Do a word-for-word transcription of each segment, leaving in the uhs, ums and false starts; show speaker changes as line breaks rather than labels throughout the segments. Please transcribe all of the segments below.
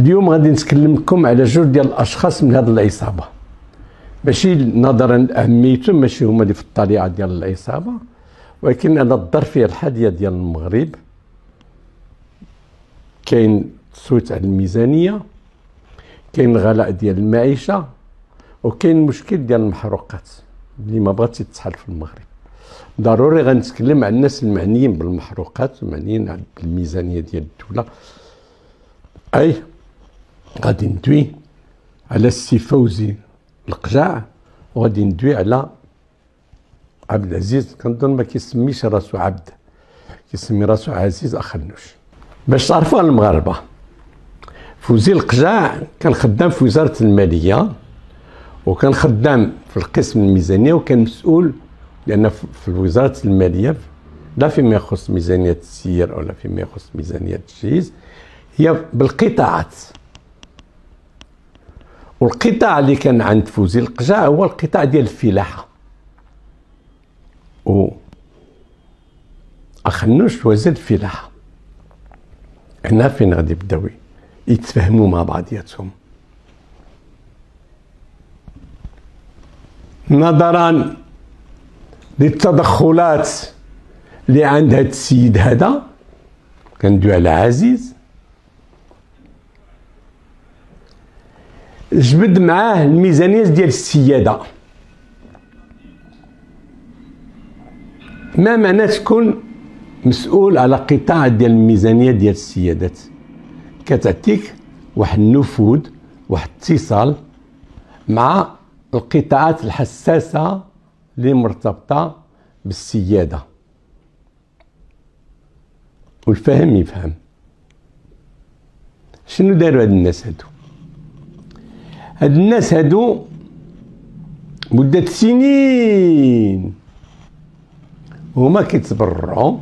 اليوم غادي نتكلم لكم على جوج ديال الاشخاص من هذه العصابه، ماشي نظرا لاهميتهم، ماشي هما اللي في الطليعه ديال العصابه، ولكن انا الظرفيه الحاليه ديال المغرب كاين تصويت على الميزانيه، كاين الغلاء ديال المعيشه، وكاين المشكل ديال المحروقات اللي ما بغاتش تتحل في المغرب. ضروري غنتكلم على الناس المعنيين بالمحروقات والمعنيين بالميزانيه ديال الدوله. اي غادي ندوي على السي فوزي القجاع، وغادي ندوي على عبد العزيز، كنظن ما كيسميش راسو عبد، كيسمي راسو عزيز اخنوش. باش تعرفوا المغاربه، فوزي القجاع كان خدام في وزاره الماليه، وكان خدام في القسم الميزانيه، وكان مسؤول لان في وزاره الماليه لا فيما يخص ميزانيه السير ولا فيما يخص ميزانيه التجهيز، هي بالقطاعات. والقطاع اللي كان عند فوزي القجاع هو القطاع ديال الفلاحه. و اخنوش وزير الفلاحه. هنا فين غادي يبداو يتفاهموا مع بعضياتهم. نظرا للتدخلات اللي عند هذا السيد هذا، كندوي على عزيز، جبد معاه الميزانيه ديال السياده. ما معنى تكون مسؤول على قطاع ديال الميزانيه ديال السيادات؟ كتعطيك واحد النفوذ، واحد الاتصال مع القطاعات الحساسه اللي مرتبطه بالسياده، والفاهم يفهم. شنو داروا هاد الناس هادو؟ هاد الناس هادو مدة سنين هما كيتبرعوا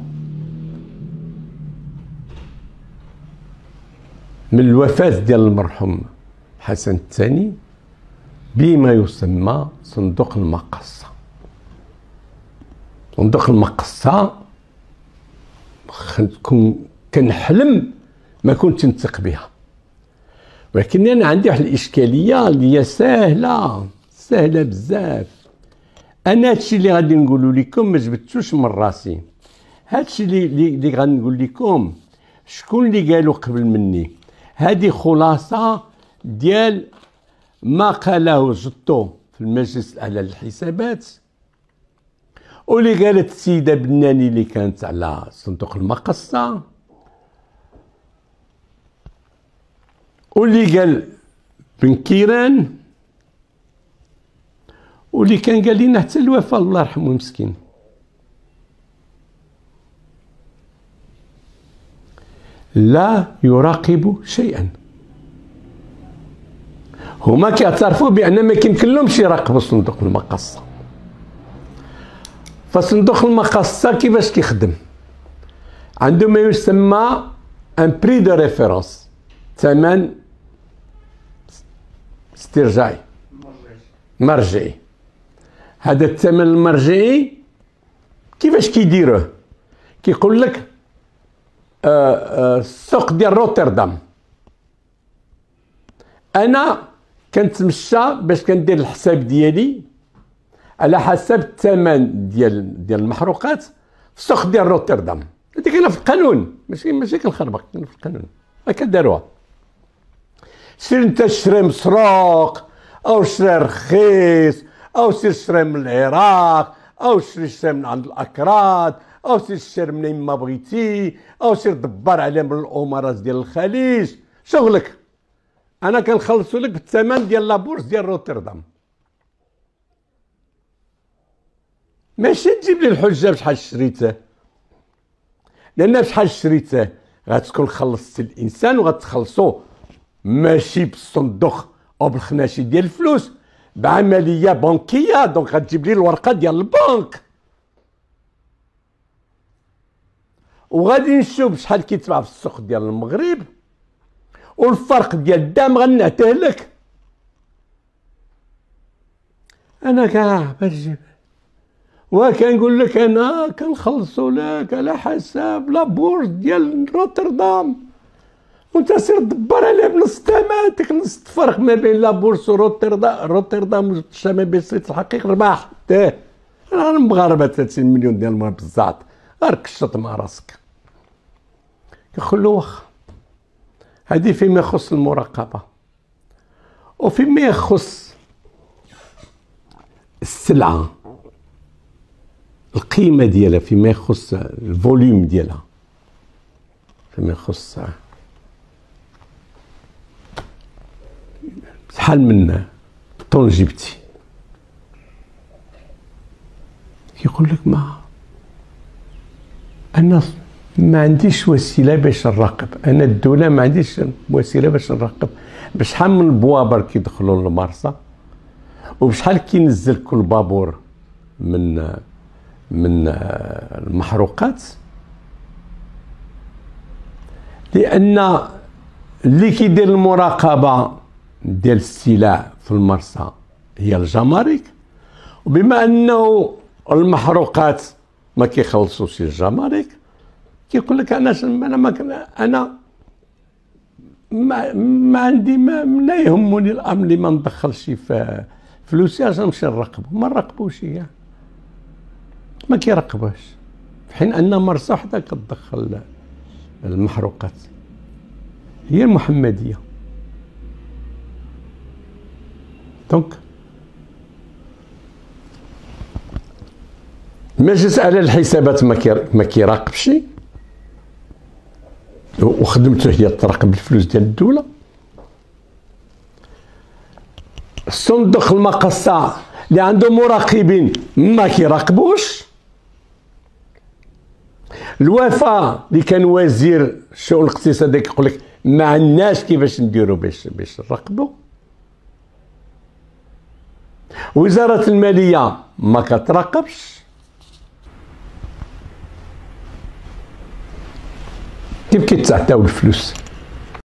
من الوفاة ديال المرحوم حسن الثاني بما يسمى صندوق المقصة. صندوق المقصة كنحلم ما كنت نثق بها، ولكن انا عندي واحد الاشكاليه اللي هي ساهله ساهله بزاف. انا هادشي اللي غادي نقولو لكم ما جبتوش من راسي، هادشي اللي اللي غنقول لكم شكون اللي قالوا قبل مني. هذه خلاصه ديال ما قاله جطو في المجلس الاعلى للحسابات، واللي قالت السيده بناني اللي كانت على صندوق المقصه، واللي قال بن كيران، واللي كان قال لنا حتى الوفاء الله يرحمه مسكين. لا يراقب شيئا. هما كيعترفوا بان ما كيمكن لهمش يراقبوا صندوق المقصه. فصندوق المقصه كيفاش كيخدم؟ عنده ما يسمى ان بري دو ريفيرونس، ثمن استرجاعي مرجعي. هذا الثمن المرجعي كيفاش كيديروه؟ كيقول لك السوق ديال روتردام، انا كنتمشى باش كندير الحساب ديالي على حسب الثمن ديال ديال المحروقات في السوق ديال روتردام. هذه كاينه في القانون، ماشي ماشي كنخربق، كاينه في القانون، هكا داروها. سير انت شري مسروق، او شري رخيص، او سير شري من العراق، او شري شري من عند الاكراد، او سير شري منين ما بغيتي، او سير دبر عليه من الامارات ديال الخليج، شغلك. انا كنخلصو لك بالثمن ديال لابورس ديال روتردام. ماشي تجيب لي الحجه بشحال شريته، لان بشحال شريته غتكون خلصت الانسان، وغتخلصو ماشي بالصندوق او بالخناشي ديال الفلوس، بعمليه بنكيه. دونك غتجيب لي الورقه ديال البنك، وغادي نشوف شحال كيتباع في السوق ديال المغرب، والفرق ديال الدم غنعطيه لك. انا كاع باش تجيب، وكنقول لك انا كنخلصو لك على حساب لابورس ديال روتردام. وانت سير دبر عليها بنص الثمن، ديك نص الفرق ما بين لا بورس وروتردام روتردام والشمال بين سيت الحقيق رباح حتى انا المغاربه ثلاثين مليون ديال المغرب بالزعط غير كشط مع راسك. كنقول له واخا هذه فيما يخص المراقبه، وفيما يخص السلعه القيمه ديالها، فيما يخص الفوليوم ديالها، فيما يخص شحال من طون جبتي، كيقول لك ما انا ما عنديش وسيله باش نراقب، انا الدوله ما عنديش وسيله باش نراقب بشحال من البوابر كيدخلوا للمرسى وبشحال كينزل كل بابور من من المحروقات، لان اللي كيدير المراقبه ديال السلع في المرسى هي الجمارك، وبما انه المحروقات ما كيخلصوش الجمارك كيقول لك انا انا ما انا ما, ما عندي ما, ما يهمني الامر اللي ما ندخلش في فلوسي عشان نمشي نراقبو، ما نراقبوش هي ما كيراقبوش، في حين ان مرسى وحده كتدخل المحروقات هي المحمديه. دونك مجلس على الحسابات ما كيراقبش، وخدمته هي تراقب الفلوس ديال الدوله. صندوق المقصه اللي عنده مراقبين ما كيراقبوش. الوفاء اللي كان وزير الشؤون الاقتصاديه كيقول لك ما عندناش كيفاش نديرو باش باش نراقبو. وزاره الماليه ما كتراقبش. كيف كيتعطاو الفلوس؟